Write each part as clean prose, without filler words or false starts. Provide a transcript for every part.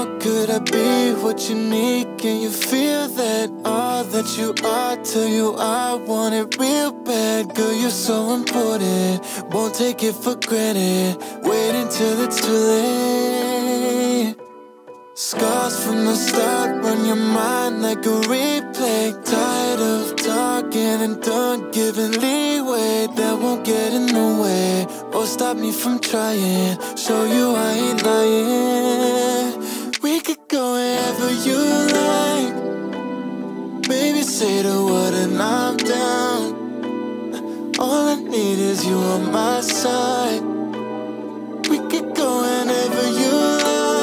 could I be what you need? Can you feel that all that you are till you are? Want it real bad, girl, you're so important. Won't take it for granted. Wait until it's too late. Scars from the start run your mind like a replay. Tired of talking and done giving leeway. That won't get in the way or stop me from trying. Show you I ain't lying. We could go wherever you like. Baby, say the word and I'm down. All I need is you on my side. We could go whenever you like.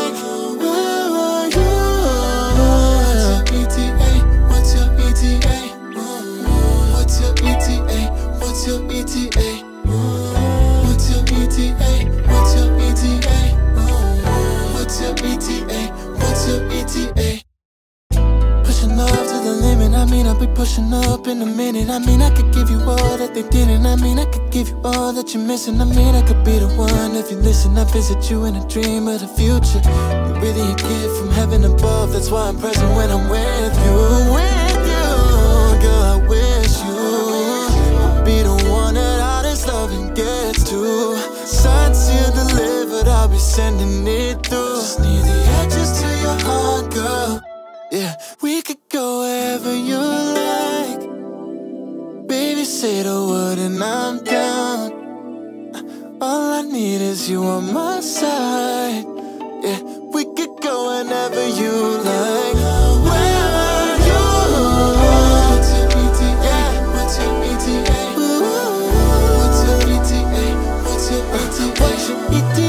What's your ETA? What's your ETA? What's your ETA? What's your ETA? What's your ETA? What's your ETA? What's your ETA? Pushing up to the limit, I mean I'll be pushing up in a minute. I mean I could give you all that they didn't. I mean I could give you all that you're missing. I mean I could be the one if you listen. I visit you in a dream of the future. You're really a kid from heaven above. That's why I'm present when I'm with you. With you, girl, I wish you would be the one that all this loving gets to. Signed, sealed, delivered, I'll be sending it through. Just need the edges to your heart, girl. Yeah, we could go wherever you like. Baby, say the word and I'm down. All I need is you on my side. Yeah, we could go whenever you like. Wherever you like. What's your ETA? Yeah. What's your ETA? What's your ETA? What's your ETA? What's your ETA?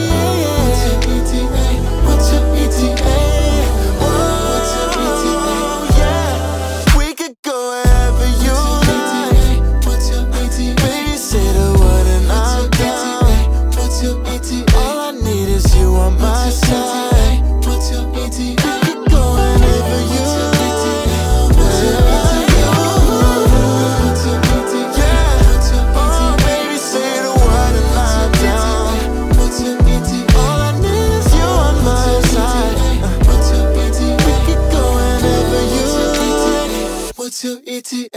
What's your ETA? What's your ETA?